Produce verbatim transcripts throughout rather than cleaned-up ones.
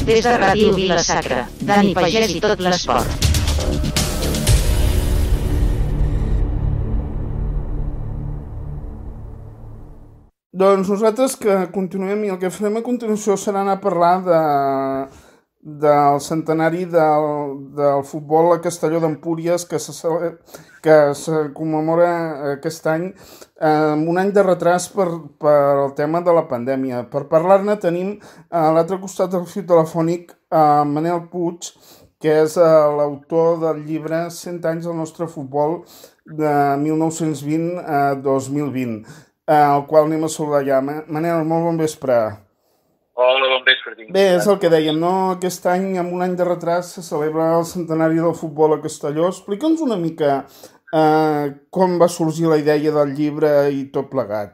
Des de Ràdio Vila-sacra, Dani Pagès i tot l'esport. Doncs nosaltres que continuem i el que farem a continuació serà anar a parlar de, del centenari del, del futbol a Castelló d'Empúries que se, que se commemora aquest any amb un any de retras per, per el tema de la pandèmia. Per parlar-ne tenim a l'altre costat del fil telefònic a Manel Puig, que és l'autor del llibre cent anys del nostre futbol de mil nou-cents vint a dos mil vint. al qual anem a saludar ja. Manel, molt bon vespre. Hola, bon vespre. Bé, és el que dèiem, no? Aquest any, amb un any de retras, se celebra el centenari del futbol a Castelló. Explica'ns una mica eh, com va sorgir la idea del llibre i tot plegat.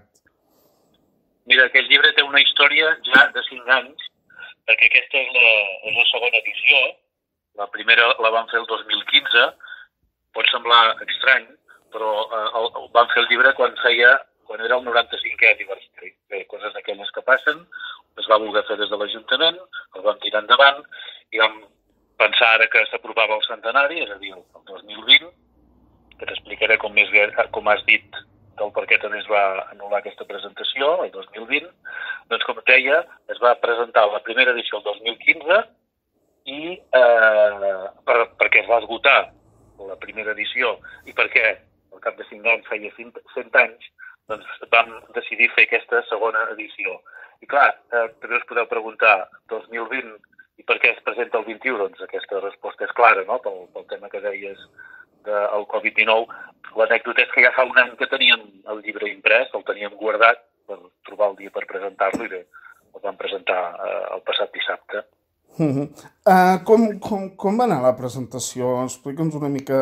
Mira, aquest llibre té una història ja de cinc anys, perquè aquesta és la, és la segona edició. La primera la van fer el dos mil quinze, pot semblar estrany, però eh, el, el van fer el llibre quan feia quan era el noranta-cinquè aniversari. Bé, coses d'aquelles que passen, es va voler fer des de l'Ajuntament, el vam tirar endavant i vam pensar ara que s'apropava el centenari, és a dir, el dos mil vint, que t'explicaré com, més, com has dit del per què també es va anul·lar aquesta presentació, el dos mil vint, doncs com et deia, es va presentar la primera edició el dos mil quinze i eh, per, perquè es va esgotar la primera edició i perquè al cap de cinc anys feia cent anys, doncs vam decidir fer aquesta segona edició. I clar, eh, també us podeu preguntar, dos mil vint, i per què es presenta el vint-i-u? Doncs aquesta resposta és clara, no?, pel, pel tema que deies del covid dinou. L'anècdota és que ja fa un any que teníem el llibre imprès, el teníem guardat per trobar el dia per presentar-lo i bé, el vam presentar eh, el passat dissabte. Uh -huh. uh, com, com, com va anar la presentació? Explica'ns una mica...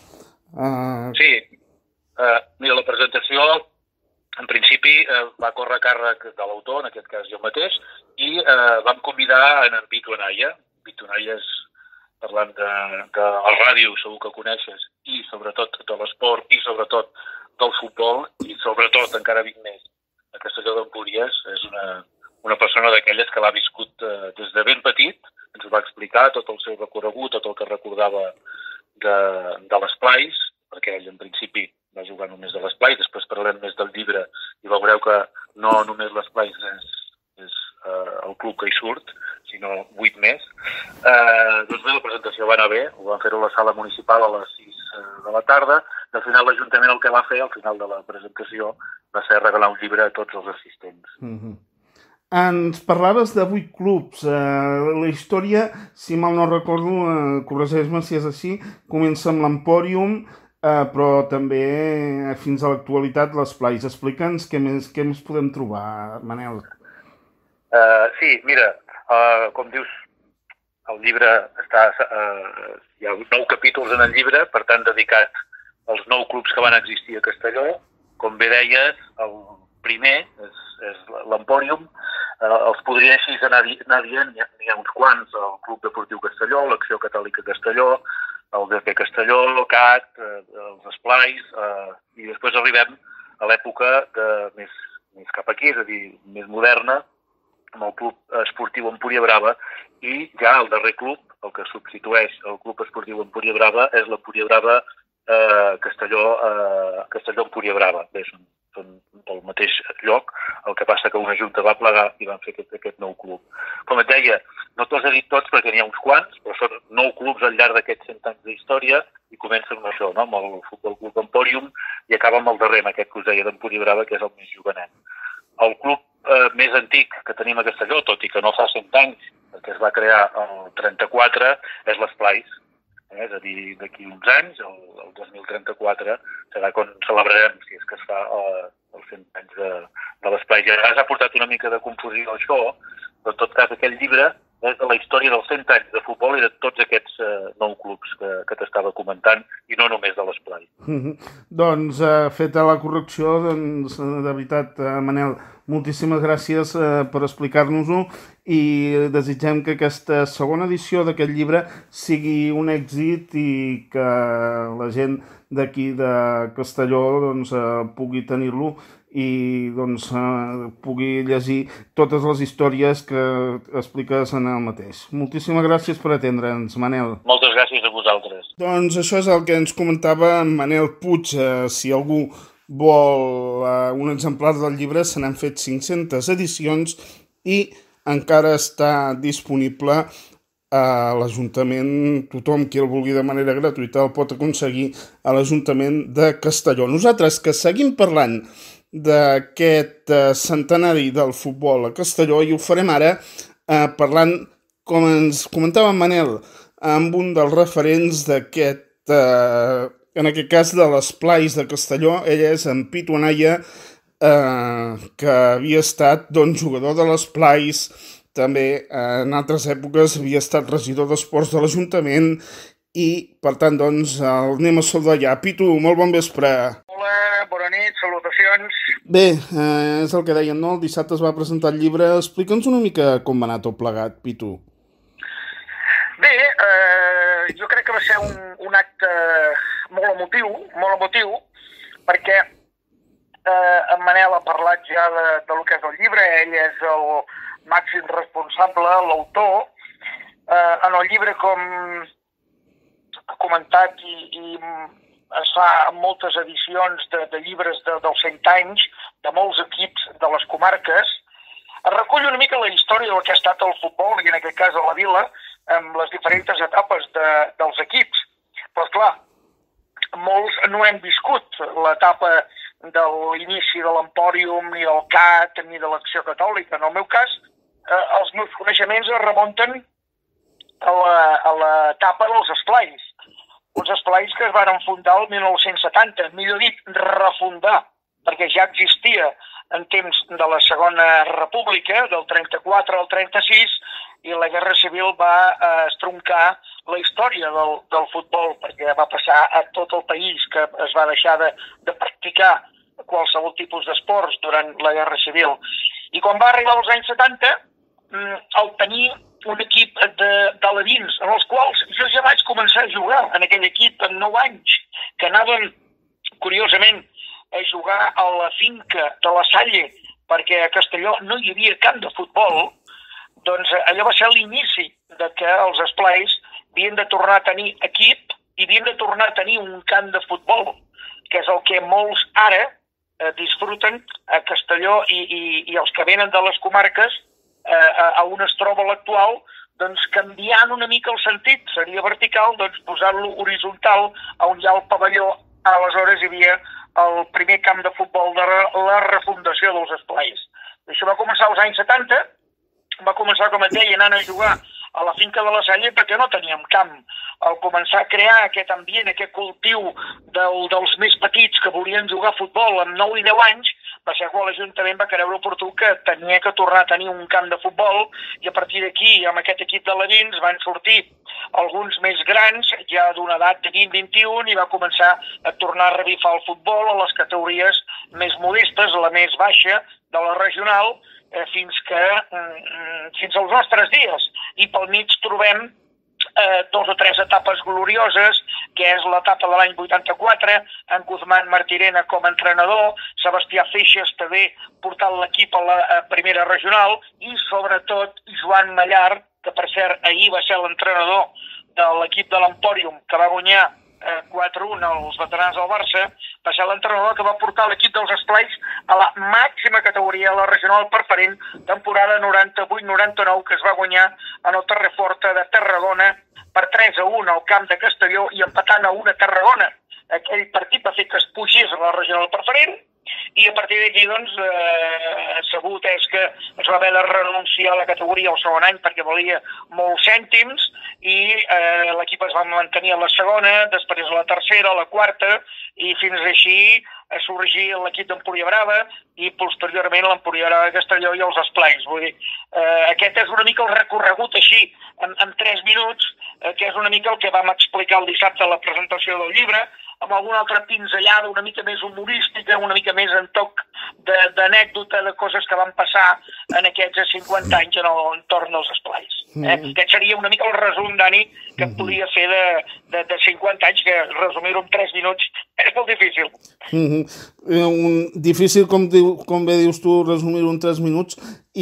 Uh... Sí, uh, mira, la presentació en principi eh, va córrer a càrrec de l'autor, en aquest cas jo mateix, i eh, vam convidar en Vito Anaya. Vito Anaya és, parlant de, de la ràdio, segur que coneixes, i sobretot de l'esport, i sobretot del futbol, i sobretot, encara vinc més, a Castelló d'Empúries. És una, una persona d'aquelles que l'ha viscut eh, des de ben petit, ens va explicar tot el seu recorregut, tot el que recordava de, de les Plais, perquè ell en principi va jugar només de les Plais, després parlarem més del llibre i veureu que no només les Plais és, és uh, el club que hi surt, sinó vuit més. Uh, doncs bé, la presentació va anar bé, ho van fer a la sala municipal a les sis de la tarda, i al final l'Ajuntament el que va fer, al final de la presentació, va ser regalar un llibre a tots els assistents. Mm-hmm. Ens parlaves de vuit clubs. Uh, la història, si mal no recordo, uh, corregeix-me si és així, comença amb l'Empòrium, Uh, però també uh, fins a l'actualitat les Plais. Explica'ns què més, què més podem trobar, Manel. Uh, sí, mira, uh, com dius, el llibre està... Uh, hi ha nou capítols en el llibre, per tant, dedicat als nou clubs que van existir a Castelló. Com bé deies, el primer és, és l'Empòrium. Uh, els podria així anar, anar dient, n'hi ha, ha uns quants, el Club Deportiu Castelló, l'Acció Catòlica Castelló, el D P Castelló, el C A T, eh, els Esplais, eh, i després arribem a l'època més, més cap aquí, és a dir, més moderna, amb el Club Esportiu Empúria Brava, i ja el darrer club, el que substitueix el Club Esportiu Empúria Brava, és l'Empúria Brava eh, Castelló, eh, Castelló Empúria Brava. Bé, són, són del mateix lloc, el que passa que una junta va plegar i van fer aquest, aquest nou club. Com et deia, no t'ho he dit tots perquè n'hi ha uns quants, però són nou clubs al llarg d'aquests cent anys d'història i comencen amb això, no?, amb el Futbol Club Empòrium i acaba amb el darrer, amb aquest que us deia d'Empúria Brava, que és el més jovenet. El club eh, més antic que tenim a Castelló, tot i que no fa cent anys, perquè es va crear el trenta-quatre, és l'Esplais. Eh? És a dir, d'aquí uns anys, el, el dos mil trenta-quatre, serà quan celebrarem, si és que es fa eh, els cent anys de, de l'Esplais. I ara s'ha portat una mica de confusió això, però en tot cas aquest llibre és de la història dels cent anys de futbol i de tots aquests eh, nou clubs que, que t'estava comentant, i no només de l'Esplai. Mm-hmm. Doncs, eh, feta la correcció, doncs, de veritat, eh, Manel, moltíssimes gràcies eh, per explicar-nos-ho i desitgem que aquesta segona edició d'aquest llibre sigui un èxit i que la gent d'aquí de Castelló doncs, eh, pugui tenir-lo i doncs, eh, pugui llegir totes les històries que expliques en el mateix. Moltíssimes gràcies per atendre'ns, Manel. Moltes gràcies a vosaltres. Doncs això és el que ens comentava en Manel Puig. Eh, si algú vol eh, un exemplar del llibre, se n'han fet cinc-centes edicions i encara està disponible a l'Ajuntament. Tothom qui el vulgui de manera gratuïta el pot aconseguir a l'Ajuntament de Castelló. Nosaltres, que seguim parlant d'aquest eh, centenari del futbol a Castelló, i ho farem ara eh, parlant, com ens comentava en Manel, amb un dels referents d'aquest, eh, en aquest cas de les Plais de Castelló. Ell és en Pitu Anaya, eh, que havia estat doncs, jugador de les Plais. També en altres èpoques havia estat regidor d'esports de l'Ajuntament i, per tant, doncs, el anem a saludar ja. Pitu, molt bon vespre. Hola, bona nit, salutacions. Bé, eh, és el que deien, no? El dissabte es va presentar el llibre. Explica'ns una mica com va anar tot plegat, Pitu. Bé, eh, jo crec que va ser un, un acte molt emotiu, molt emotiu, perquè eh, en Manel ha parlat ja de, de lo que és el llibre. Ell és el màxim responsable, l'autor. Eh, en el llibre, com ha comentat, i, i es fa en moltes edicions de, de llibres de, dels cent anys, de molts equips de les comarques, es recull una mica la història del que ha estat el futbol, i en aquest cas a la Vila, amb les diferents etapes de, dels equips. Però, esclar, molts no hem viscut l'etapa de l'inici de l'Empòrium, ni del C A T, ni de l'Acció Catòlica. En el meu cas, eh, els meus coneixements es remunten a l'etapa dels esplais. Uns esplais que es van fundar el mil nou-cents setanta, millor dit, refundar, perquè ja existia en temps de la Segona República, del trenta-quatre al trenta-sis, i la Guerra Civil va eh, estroncar la història del, del futbol, perquè va passar a tot el país, que es va deixar de, de practicar qualsevol tipus d'esports durant la Guerra Civil. I quan va arribar als anys setanta, el tenir un equip de, d'alevins, en els quals jo ja vaig començar a jugar en aquell equip amb nou anys, que anaven, curiosament, a jugar a la finca de la Salle, perquè a Castelló no hi havia camp de futbol. Doncs allò va ser l'inici de que els esplais havien de tornar a tenir equip i havien de tornar a tenir un camp de futbol, que és el que molts ara eh, disfruten a Castelló i, i, i els que venen de les comarques eh, a on es troba l'actual, doncs canviant una mica el sentit. Seria vertical, doncs posar-lo horitzontal on hi ha el pavelló. Aleshores hi havia el primer camp de futbol de la refundació dels esplais. Això va començar als anys setanta, va començar, com et deia, anant a jugar a la finca de la Salle perquè no teníem camp. Al començar a crear aquest ambient, aquest cultiu del, dels més petits que volien jugar a futbol amb nou i deu anys, va ser quan l'Ajuntament va creure oportú que tenia que tornar a tenir un camp de futbol, i a partir d'aquí, amb aquest equip de Lavins, van sortir alguns més grans, ja d'una edat de vint a vint-i-un, i va començar a tornar a revifar el futbol a les categories més modestes, la més baixa de la regional, eh, fins que fins als nostres dies. I pel mig trobem eh, dos o tres etapes glorioses, que és l'etapa de l'any vuitanta-quatre, en Guzmán Martirena com a entrenador, Sebastià Feixes també portant l'equip a la a primera regional, i sobretot Joan Mallar, que per cert ahir va ser l'entrenador de l'equip de l'Empòrium, que va guanyar eh, quatre a un als veterans del Barça, va ser l'entrenador que va portar l'equip dels esplais a la màxima categoria, a la regional preferent, temporada noranta-vuit noranta-nou, que es va guanyar en el Terraforta de Tarragona per tres a un al camp de Castelló, i empatant a un a Tarragona. Aquell partit va fer que es pugés a la regional preferent, i a partir d'aquí, doncs, eh, sabut és que es va haver de renunciar a la categoria el segon any perquè valia molts cèntims, i eh, l'equip es va mantenir a la segona, després a la tercera, a la quarta, i fins així a sorgir l'equip d'Empúria Brava i posteriorment l'Empúria Brava de Castelló i els esplais. Vull dir, eh, aquest és una mica el recorregut així, en, en tres minuts, eh, que és una mica el que vam explicar el dissabte a la presentació del llibre, amb alguna altra pinzellada una mica més humorística, una mica més en toc d'anècdota, de, de coses que van passar en aquests cinquanta anys en l'entorn dels esplais. Eh? Mm. Aquest seria una mica el resum, Dani, que mm. podia fer de, de, de cinquanta anys, que resumir-ho en tres minuts és molt difícil. Mm -hmm. un, difícil, com, diu, com bé dius tu, resumir-ho en tres minuts,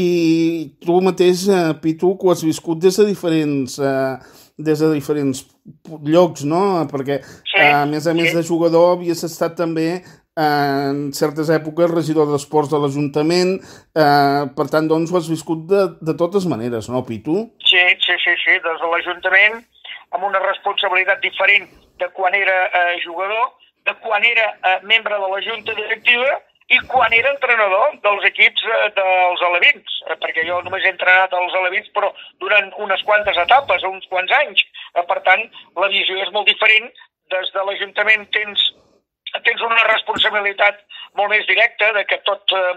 i tu mateix, eh, Pitu, que ho has viscut des de diferents... Eh, des de diferents llocs, no? Perquè, sí, a més a més sí. de jugador, havies estat també, eh, en certes èpoques, regidor d'esports de l'Ajuntament, eh, per tant, doncs, ho has viscut de, de totes maneres, no, Pitu? Sí, sí, sí, sí, des de l'Ajuntament, amb una responsabilitat diferent de quan era eh, jugador, de quan era eh, membre de la Junta Directiva, i quan era entrenador dels equips eh, dels alevins, eh, perquè jo només he entrenat els alevins, però durant unes quantes etapes, uns quants anys. Eh, per tant, la visió és molt diferent. Des de l'Ajuntament tens, tens una responsabilitat molt més directa de que tot eh,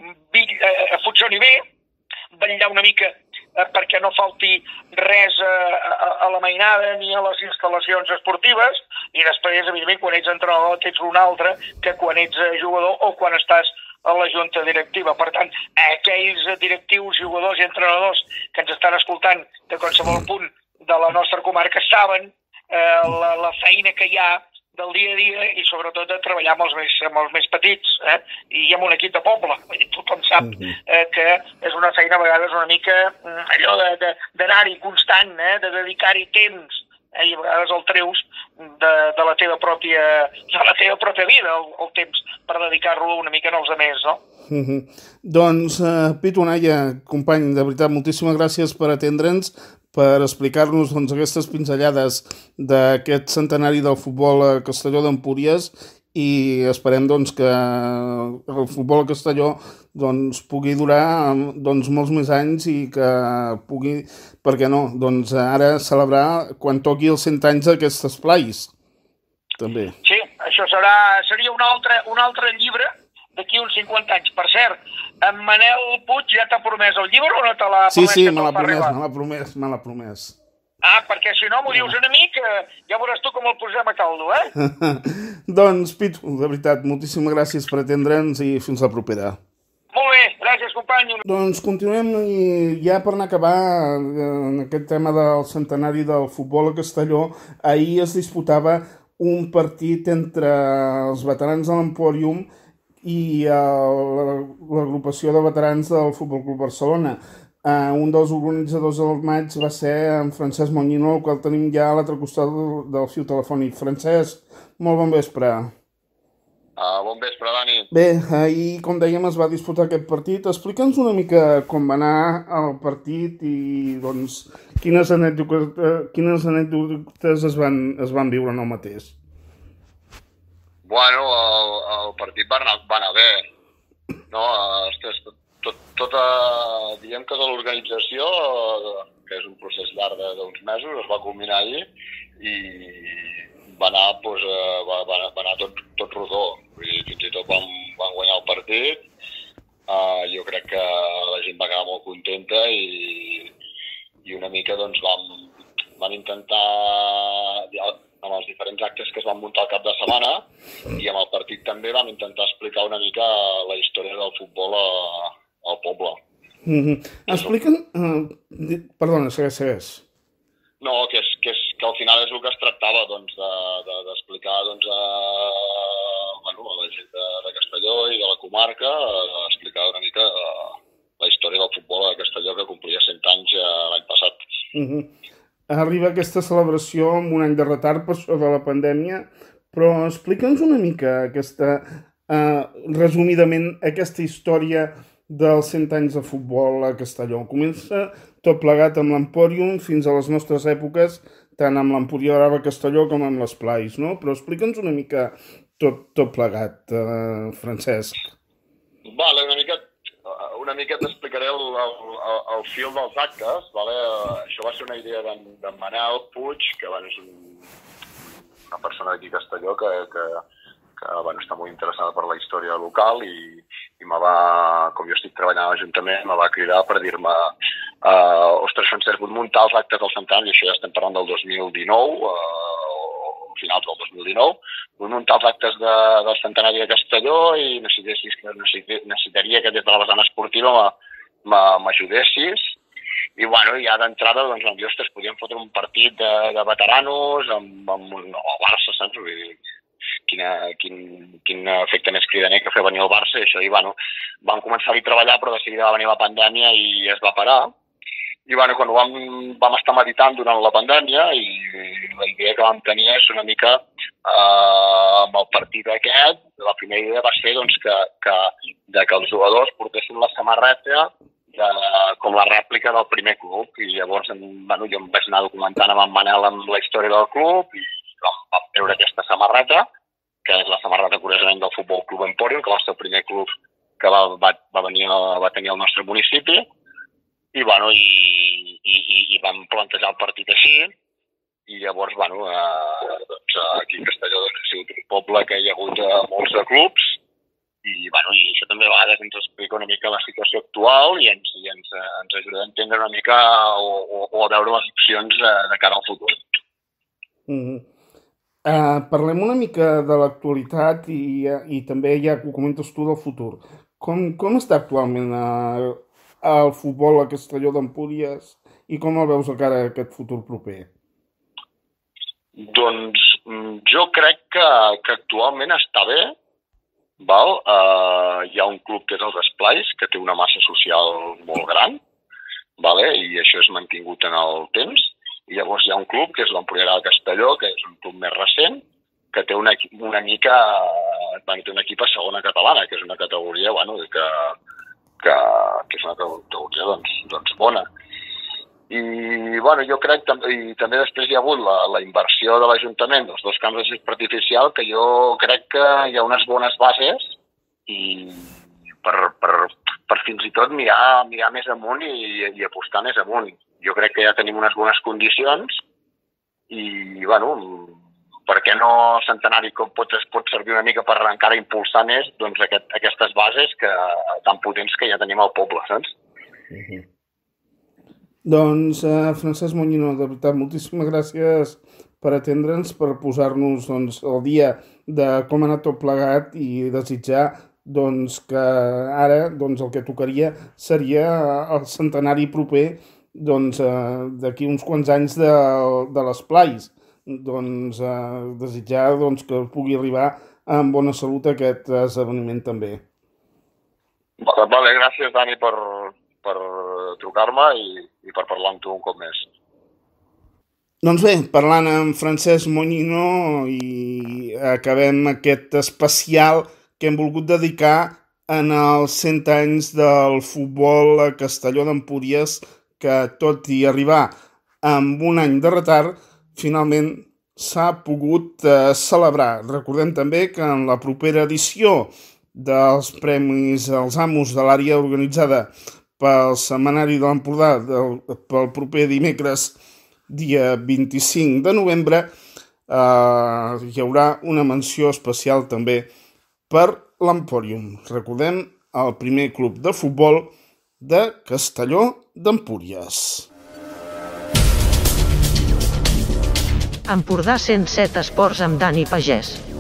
eh, funcioni bé, vetllar una mica eh, perquè no falti res eh, a, a la mainada ni a les instal·lacions esportives, i després, evidentment, quan ets entrenador tens un altre que quan ets jugador o quan estàs a la junta directiva. Per tant, aquells directius, jugadors i entrenadors que ens estan escoltant de qualsevol punt de la nostra comarca saben eh, la, la feina que hi ha del dia a dia i sobretot de treballar amb els més, amb els més petits eh? I amb un equip de poble. Tothom sap eh, que és una feina a vegades una mica allò d'anar-hi constant, eh? De dedicar-hi temps. Eh, i a vegades el treus de, de, la teva pròpia, de la teva pròpia vida, el, el temps per dedicar-lo una mica als altres, no? Mm-hmm. Doncs, uh, Pitu Naya, company, de veritat, moltíssimes gràcies per atendre'ns, per explicar-nos doncs, aquestes pinzellades d'aquest centenari del futbol a Castelló d'Empúries, i esperem doncs, que el futbol a Castelló doncs, pugui durar doncs, molts més anys i que pugui, per què no, doncs, ara celebrar quan toqui els cent anys d'aquests esplais. També. Sí, això serà, seria un altre, un altre llibre d'aquí uns cinquanta anys. Per cert, en Manel Puig ja t'ha promès el llibre o no te l'ha promès? Sí, sí, me l'ha promès, me l'ha promès, me l'ha promès. Ah, perquè si no m'ho dius a mi, que ja veuràs tu com el posem a caldo, eh? Doncs, Pitu, de veritat, moltíssimes gràcies per atendre'ns i fins la propera. Molt bé, gràcies, company. Doncs continuem i ja per anar a acabar en aquest tema del centenari del futbol a Castelló. Ahir es disputava un partit entre els veterans de l'Empòrium i l'agrupació de veterans del Futbol Club Barcelona. Uh, un dels organitzadors del maig va ser en Francesc Moñino, el qual tenim ja a l'altre costat del, del fil telefònic. Francesc, molt bon vespre. Uh, bon vespre, Dani. Bé, ahir, com dèiem, es va disputar aquest partit. Explica'ns una mica com va anar el partit i, doncs, quines anècdotes, quines anècdotes es van, es van viure en el mateix. Bueno, el, el partit va anar, va anar bé. No, ostres, tot, tota, diguem que tota l'organització, que és un procés llarg d'uns mesos, es va culminar ahir i va anar, doncs, va, va, va anar tot, tot rodó. Vull dir, fins i tot van, van guanyar el partit. Uh, jo crec que la gent va quedar molt contenta i, i una mica doncs, vam, vam intentar, amb els diferents actes que es van muntar al cap de setmana i amb el partit també vam intentar explicar una mica la història del futbol a, al poble. Mm-hmm. Expliquen... Uh, perdona, segueix, segueix. No, que, és, que, és, que al final és el que es tractava, doncs, d'explicar de, de, doncs, a, bueno, a la gent de, de Castelló i de la comarca, a explicar una mica a, la història del futbol a Castelló, que complia cent anys l'any passat. Mm-hmm. Arriba aquesta celebració amb un any de retard per això de la pandèmia, però explica'ns una mica aquesta, uh, resumidament, aquesta història dels cent anys de futbol a Castelló. Comença tot plegat amb l'Empòrium fins a les nostres èpoques, tant amb l'Empúria Brava Castelló com amb les Plais, no? Però explica'ns una mica tot, tot plegat, uh, Francesc. Vale, una mica... Una mica t'explicaré el, el, el, el fil dels actes. Vale? Això va ser una idea d'en Manel Puig, que bueno, és un, una persona d'aquí a Castelló que, que, que bueno, està molt interessada per la història local i, i me va, com jo estic treballant a l'Ajuntament, me va cridar per dir-me uh, ostres, Francesc, vull muntar els actes del centenari, i això ja estem parlant del dos mil dinou, uh, finals del dos mil dinou, vull muntar els actes de, del centenari de Castelló i necessitaria que des de la vessant esportiva m'ajudessis. I, bueno, ja d'entrada, doncs, vam dir, ostres, podíem fotre un partit de, de veteranos amb, amb el Barça, saps? Vull dir, quina, quin, quin efecte més cridaner que fer venir el Barça i això. I, bueno, vam començar a treballar, però de seguida va venir la pandèmia i es va parar. I, bueno, quan ho vam, vam estar meditant durant la pandèmia i la idea que vam tenir és una mica eh, amb el partit aquest, la primera idea va ser, doncs, que, que, de que els jugadors portessin la samarreta de, com la rèplica del primer club. I llavors, bueno, jo em vaig anar documentant amb en Manel amb la història del club i vam, vam treure aquesta samarreta, que és la samarreta, curiosament, del Futbol Club Emporium, que va ser el primer club que va, va, va, venir, va tenir al nostre municipi. I, bueno, i, i, i vam plantejar el partit així, i llavors, bueno, eh, doncs, aquí a Castelló doncs, ha sigut un poble que hi ha hagut eh, molts de clubs, i, bueno, i això també a vegades ens explica una mica la situació actual i ens, i ens, ens ajuda a entendre una mica o, o, o a veure les opcions eh, de cara al futur. Mm-hmm. uh, parlem una mica de l'actualitat i, i també ja ho comentes tu del futur. Com, com està actualment uh, el futbol a Castelló d'Empúries i com el veus a cara a aquest futur proper? Doncs jo crec que, que actualment està bé. Val? Uh, hi ha un club que és els Esplais, que té una massa social molt gran, vale? I això és mantingut en el temps. I llavors hi ha un club que és l'Empuriarà de Castelló, que és un club més recent, que té una, una mica, bueno, té un equip a segona catalana, que és una categoria, bueno, que Que, que és una categoria doncs, doncs bona. I, bueno, jo crec també, i també després hi ha hagut la, la inversió de l'Ajuntament dels dos camps de gespa artificial, que jo crec que hi ha unes bones bases i per, per, per fins i tot mirar, mirar més amunt i, i apostar més amunt. Jo crec que ja tenim unes bones condicions i, bueno, per què no Centenari pot, pot servir una mica per encara impulsar més doncs, aquest, aquestes bases que, tan potents que ja tenim al poble, saps? Uh-huh. Doncs, uh, Francesc Moñino, de veritat, moltíssimes gràcies per atendre'ns, per posar-nos doncs, al dia de com ha anat tot plegat i desitjar doncs, que ara doncs, el que tocaria seria el centenari proper doncs, uh, d'aquí uns quants anys de, de les Plais. Doncs, eh, desitjar doncs, que pugui arribar amb bona salut aquest esdeveniment també. Vale, vale, gràcies, Dani, per, per trucar-me i, i per parlar amb tu un cop més. Doncs bé, parlant amb Francesc Moñino i acabem aquest especial que hem volgut dedicar en els cent anys del futbol a Castelló d'Empúries, que tot i arribar amb un any de retard, finalment s'ha pogut eh, celebrar. Recordem també que en la propera edició dels Premis als Amos de l'àrea organitzada pel Setmanari de l'Empordà pel proper dimecres, dia vint-i-cinc de novembre, eh, hi haurà una menció especial també per l'Empòrium. Recordem, el primer club de futbol de Castelló d'Empúries. Empordà cent set Esports amb Dani Pagès.